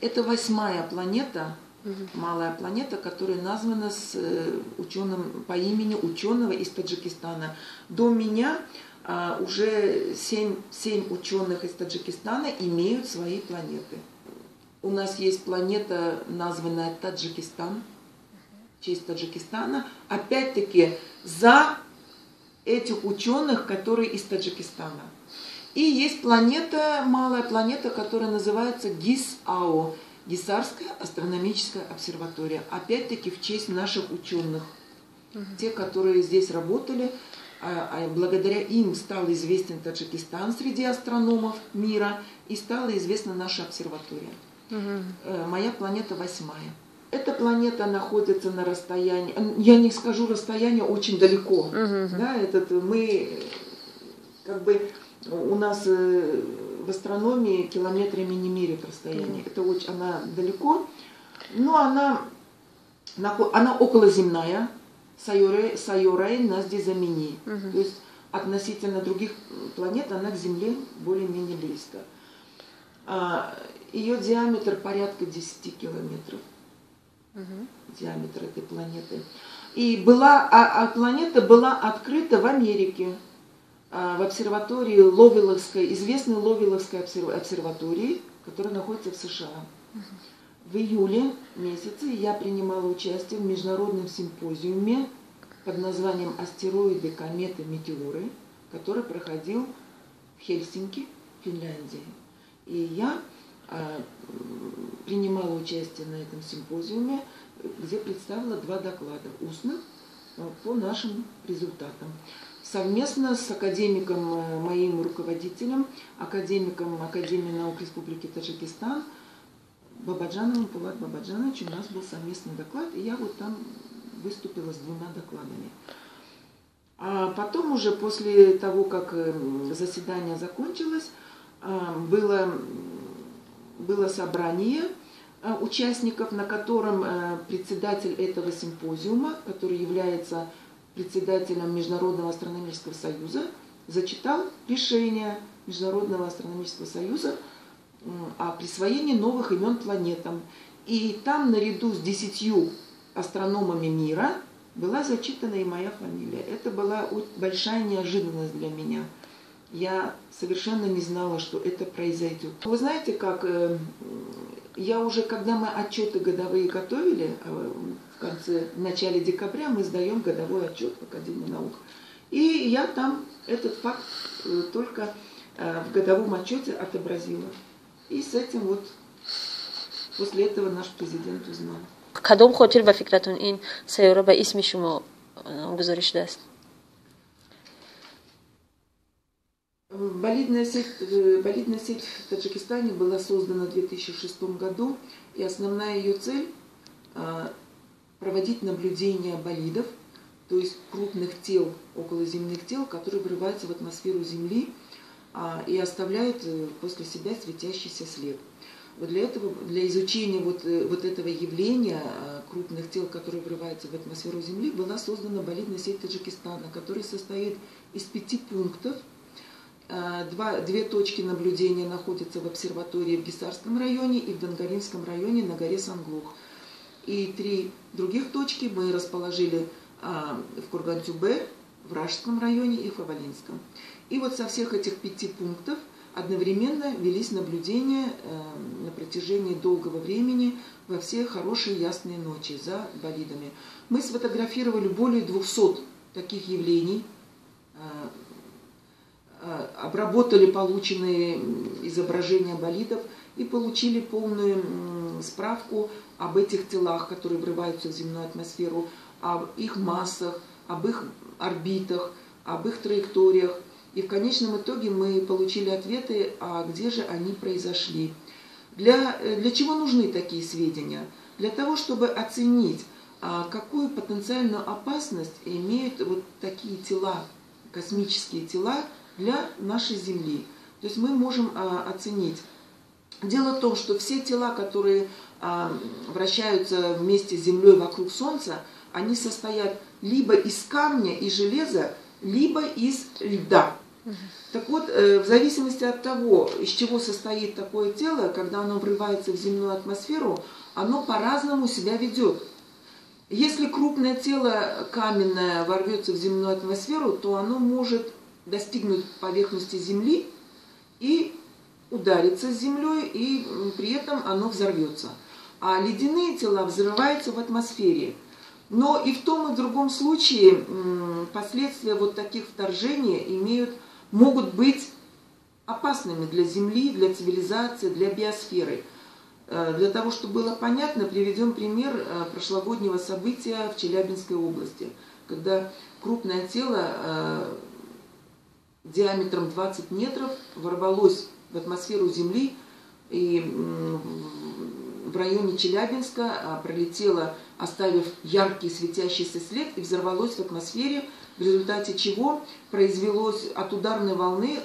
Это 8-я планета, малая планета, которая названа с ученым по имени ученого из Таджикистана. До меня уже 7 ученых из Таджикистана имеют свои планеты. У нас есть планета, названная Таджикистан, в честь Таджикистана. Опять-таки за этих ученых, которые из Таджикистана. И есть планета, малая планета, которая называется ГИС-АО, Гисарская астрономическая обсерватория. Опять-таки в честь наших ученых. Те, которые здесь работали, благодаря им стал известен Таджикистан среди астрономов мира и стала известна наша обсерватория. Моя планета 8-я. Эта планета находится на расстоянии, я не скажу расстояние, очень далеко. Да, мы, как бы, у нас в астрономии километрами не меряют расстояние. Это очень, она далеко, но она околоземная, Сайорей нас замени. То есть относительно других планет она к Земле более-менее близко. Ее диаметр порядка 10 километров. Диаметр этой планеты. И планета была открыта в Америке, в обсерватории Ловеловской, известной Ловеловской обсерватории, которая находится в США. В июле месяце я принимала участие в международном симпозиуме под названием «Астероиды, кометы, метеоры», который проходил в Хельсинки, Финляндии. И я принимала участие на этом симпозиуме, где представила 2 доклада устных по нашим результатам. Совместно с академиком, моим руководителем, академиком Академии наук Республики Таджикистан, Бабаджановым Пулат Бабаджановичем, у нас был совместный доклад, и я вот там выступила с 2 докладами. А потом уже после того, как заседание закончилось, было собрание участников, на котором председатель этого симпозиума, который является председателем Международного астрономического союза, зачитал решение Международного астрономического союза о присвоении новых имен планетам. И там наряду с 10 астрономами мира была зачитана и моя фамилия. Это была большая неожиданность для меня. Я совершенно не знала, что это произойдет. Вы знаете, как я уже, когда мы отчеты годовые готовили, в начале декабря мы сдаем годовой отчет в Академии наук. И я там этот факт только в годовом отчете отобразила. И с этим вот после этого наш президент узнал. کدوم خاطر و فکرتون این سیاره به اسم شما گزارش شده است؟ Болидная сеть в Таджикистане была создана в 2006 году, и основная ее цель – проводить наблюдения болидов, то есть крупных тел, околоземных тел, которые врываются в атмосферу Земли и оставляют после себя светящийся след. Вот для изучения вот этого явления крупных тел, которые врываются в атмосферу Земли, была создана болидная сеть Таджикистана, которая состоит из 5 пунктов. 2 точки наблюдения находятся в обсерватории в Гисарском районе и в Донгаринском районе на горе Санглух. И 3 других точки мы расположили в Курган-Тюбе, в Ражском районе и в Хавалинском. И вот со всех этих 5 пунктов одновременно велись наблюдения на протяжении долгого времени во все хорошие ясные ночи за болидами. Мы сфотографировали более 200 таких явлений, обработали полученные изображения болидов и получили полную справку об этих телах, которые врываются в земную атмосферу, об их массах, об их орбитах, об их траекториях. И в конечном итоге мы получили ответы, а где же они произошли. Для чего нужны такие сведения? Для того, чтобы оценить, какую потенциальную опасность имеют вот такие тела, космические тела, для нашей Земли. То есть мы можем оценить. Дело в том, что все тела, которые вращаются вместе с Землей вокруг Солнца, они состоят либо из камня и железа, либо из льда. Так вот, в зависимости от того, из чего состоит такое тело, когда оно врывается в земную атмосферу, оно по-разному себя ведет. Если крупное тело каменное ворвется в земную атмосферу, то оно может достигнуть поверхности Земли и удариться с землей, и при этом оно взорвется. А ледяные тела взрываются в атмосфере. Но и в том, и в другом случае последствия вот таких вторжений могут быть опасными для Земли, для цивилизации, для биосферы. Для того, чтобы было понятно, приведем пример прошлогоднего события в Челябинской области, когда крупное тело диаметром 20 метров ворвалось в атмосферу Земли и в районе Челябинска пролетело, оставив яркий светящийся след, и взорвалось в атмосфере, в результате чего произвелось от ударной волны,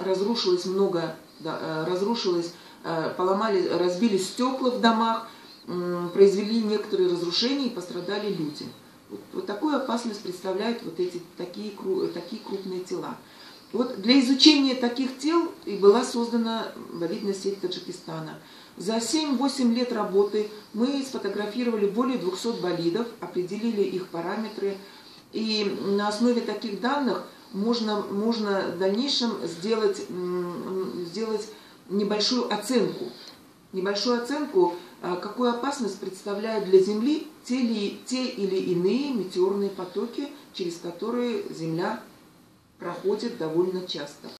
разбились стекла в домах, произвели некоторые разрушения и пострадали люди. Вот такую опасность представляют такие крупные тела. Вот для изучения таких тел и была создана болидная сеть Таджикистана. За 7-8 лет работы мы сфотографировали более 200 болидов, определили их параметры, и на основе таких данных можно в дальнейшем сделать небольшую оценку, какую опасность представляют для Земли те или иные метеорные потоки, через которые Земля проходит довольно часто.